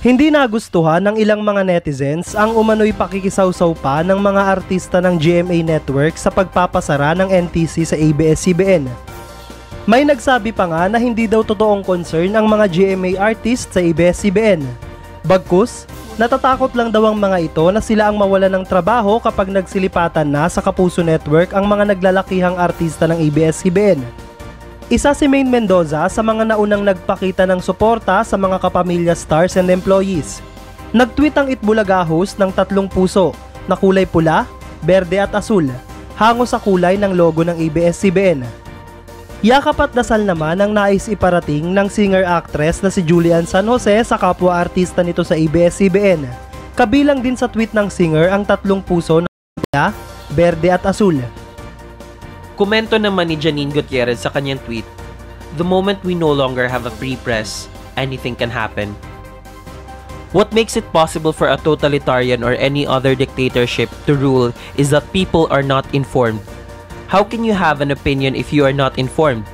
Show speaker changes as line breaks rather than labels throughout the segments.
Hindi nagustuhan ng ilang mga netizens ang umano'y pakikisawsaw pa ng mga artista ng GMA Network sa pagpapasara ng NTC sa ABS-CBN. May nagsabi pa nga na hindi daw totoong concern ang mga GMA artists sa ABS-CBN. Bagkus, natatakot lang daw ang mga ito na sila ang mawala ng trabaho kapag nagsilipatan na sa Kapuso Network ang mga naglalakihang artista ng ABS-CBN. Isa si Maine Mendoza sa mga naunang nagpakita ng suporta sa mga kapamilya stars and employees. Nag-tweet ang Itbulaga host ng 3 puso na kulay pula, berde at asul, hango sa kulay ng logo ng ABS-CBN. Yakap at dasal naman ang nais iparating ng singer-actress na si Julian San Jose sa kapwa-artista nito sa ABS-CBN. Kabilang din sa tweet ng singer ang 3 puso na pula, berde at asul.
Komento naman ni Janine Gutierrez sa kanyang tweet, "The moment we no longer have a free press, anything can happen. What makes it possible for a totalitarian or any other dictatorship to rule is that people are not informed. How can you have an opinion if you are not informed?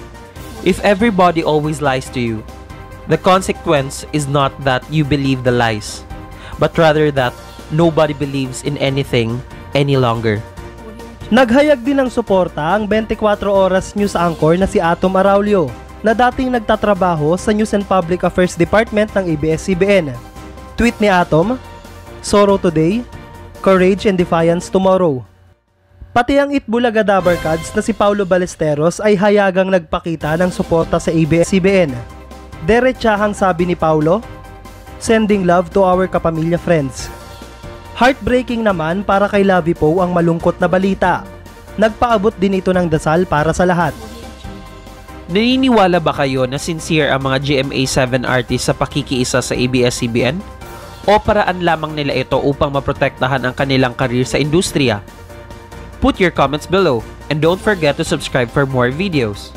If everybody always lies to you, the consequence is not that you believe the lies, but rather that nobody believes in anything any longer."
Naghayag din ng suporta ang 24 Oras News anchor na si Atom Araulio na dating nagtatrabaho sa News and Public Affairs Department ng ABS-CBN. Tweet ni Atom, "Sorrow today, courage and defiance tomorrow." Pati ang Itbulaga Dabarkads na si Paulo Ballesteros ay hayagang nagpakita ng suporta sa ABS-CBN. Derechahang sabi ni Paulo, "Sending love to our kapamilya friends." Heartbreaking naman para kay Lavi Poe ang malungkot na balita. Nagpaabot din ito ng dasal para sa lahat.
Naniniwala ba kayo na sincere ang mga GMA7 artists sa pakikiisa sa ABS-CBN? O paraan lamang nila ito upang maprotektahan ang kanilang karir sa industriya? Put your comments below and don't forget to subscribe for more videos.